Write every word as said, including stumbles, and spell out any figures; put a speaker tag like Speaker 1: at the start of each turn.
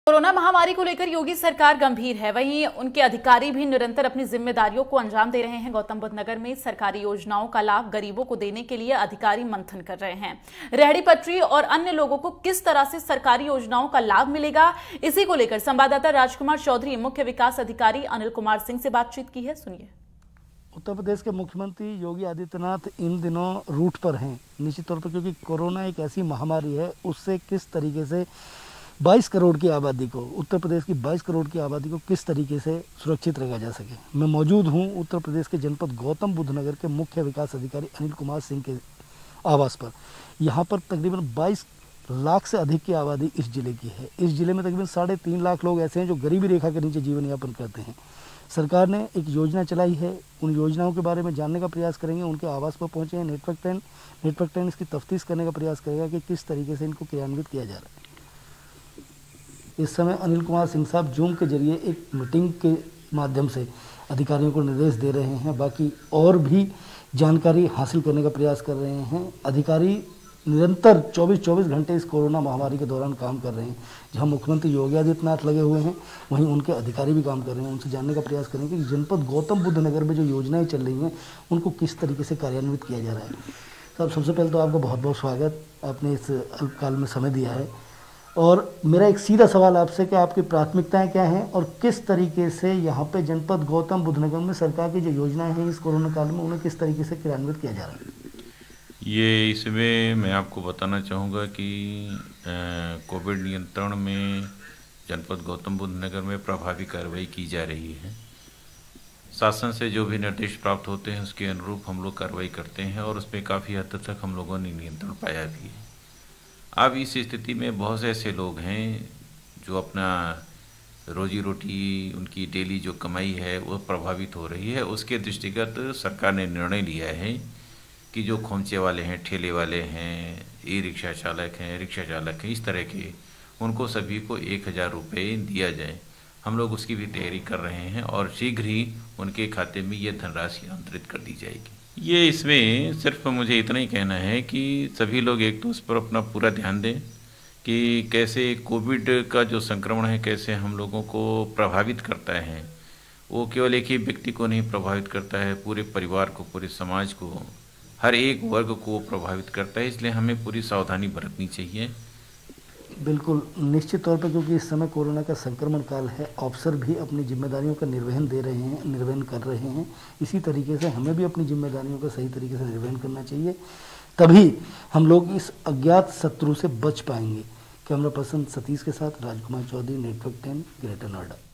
Speaker 1: Corona महामारी को लेकर योगी सरकार गंभीर है, वहीं उनके अधिकारी भी निरंतर अपनी जिम्मेदारियों को अंजाम दे रहे हैं। गौतम बुद्ध नगर में सरकारी योजनाओं का लाभ गरीबों को देने के लिए अधिकारी मंथन कर रहे हैं। रेहड़ी पटरी और अन्य लोगों को किस तरह से सरकारी योजनाओं का लाभ मिलेगा, इसी को लेकर संवाददाता राजकुमार चौधरी मुख्य विकास अधिकारी अनिल कुमार सिंह से बातचीत की है। सुनिए।
Speaker 2: उत्तर प्रदेश के मुख्यमंत्री योगी आदित्यनाथ इन दिनों रूट पर हैं, निश्चित तौर पर, क्योंकि कोरोना एक ऐसी महामारी है, उससे किस तरीके से बाईस करोड़ की आबादी को, उत्तर प्रदेश की बाईस करोड़ की आबादी को किस तरीके से सुरक्षित रखा जा सके। मैं मौजूद हूं उत्तर प्रदेश के जनपद गौतम बुद्ध नगर के मुख्य विकास अधिकारी अनिल कुमार सिंह के आवास पर। यहां पर तकरीबन बाईस लाख से अधिक की आबादी इस जिले की है। इस जिले में तकरीबन साढ़े तीन लाख लोग ऐसे हैं जो गरीबी रेखा के नीचे जीवन यापन करते हैं। सरकार ने एक योजना चलाई है, उन योजनाओं के बारे में जानने का प्रयास करेंगे। उनके आवास पर पहुंचे हैं नेटवर्क टेन नेटवर्क टेन इसकी तफ्तीश करने का प्रयास करेगा कि किस तरीके से इनको क्रियान्वित किया जा रहा है। इस समय अनिल कुमार सिंह साहब जूम के जरिए एक मीटिंग के माध्यम से अधिकारियों को निर्देश दे रहे हैं, बाकी और भी जानकारी हासिल करने का प्रयास कर रहे हैं। अधिकारी निरंतर चौबीस चौबीस घंटे इस कोरोना महामारी के दौरान काम कर रहे हैं। जहां मुख्यमंत्री योगी आदित्यनाथ लगे हुए हैं, वहीं उनके अधिकारी भी काम कर रहे हैं। उनसे जानने का प्रयास करेंगे कि जनपद गौतम बुद्ध नगर में जो योजनाएं चल रही हैं उनको किस तरीके से कार्यान्वित किया जा रहा है। साहब, सबसे पहले तो आपका बहुत बहुत स्वागत, आपने इस अल्पकाल में समय दिया है। और मेरा एक सीधा सवाल आपसे कि आपकी प्राथमिकताएं क्या हैं और किस तरीके से यहाँ पे जनपद गौतम बुद्ध नगर में सरकार की जो योजनाएं हैं इस कोरोना काल में उन्हें किस तरीके से क्रियान्वित किया जा रहा है।
Speaker 3: ये इसमें मैं आपको बताना चाहूँगा कि कोविड नियंत्रण में जनपद गौतम बुद्ध नगर में प्रभावी कार्रवाई की जा रही है। शासन से जो भी निर्देश प्राप्त होते हैं उसके अनुरूप हम लोग कार्रवाई करते हैं और उसमें काफ़ी हद तक हम लोगों ने नियंत्रण पाया भी है। अब इस स्थिति में बहुत से ऐसे लोग हैं जो अपना रोजी रोटी, उनकी डेली जो कमाई है वो प्रभावित हो रही है। उसके दृष्टिगत सरकार ने निर्णय लिया है कि जो खोमचे वाले हैं, ठेले वाले हैं, ई रिक्शा चालक हैं, रिक्शा चालक हैं, इस तरह के, उनको सभी को एक हज़ार रुपये दिया जाए। हम लोग उसकी भी तैयारी कर रहे हैं और शीघ्र ही उनके खाते में ये धनराशि अंतरित कर दी जाएगी। ये इसमें सिर्फ मुझे इतना ही कहना है कि सभी लोग एक तो उस पर अपना पूरा ध्यान दें कि कैसे कोविड का जो संक्रमण है कैसे हम लोगों को प्रभावित करता है। वो केवल एक ही व्यक्ति को नहीं प्रभावित करता है, पूरे परिवार को, पूरे समाज को, हर एक वर्ग को प्रभावित करता है। इसलिए हमें पूरी सावधानी बरतनी चाहिए।
Speaker 2: बिल्कुल, निश्चित तौर पर, क्योंकि इस समय कोरोना का संक्रमण काल है, अफसर भी अपनी जिम्मेदारियों का निर्वहन दे रहे हैं निर्वहन कर रहे हैं। इसी तरीके से हमें भी अपनी जिम्मेदारियों का सही तरीके से निर्वहन करना चाहिए, तभी हम लोग इस अज्ञात शत्रु से बच पाएंगे। कैमरा पर्सन सतीश के साथ Rajkumar Chaudhary, network ten, Greater Noida.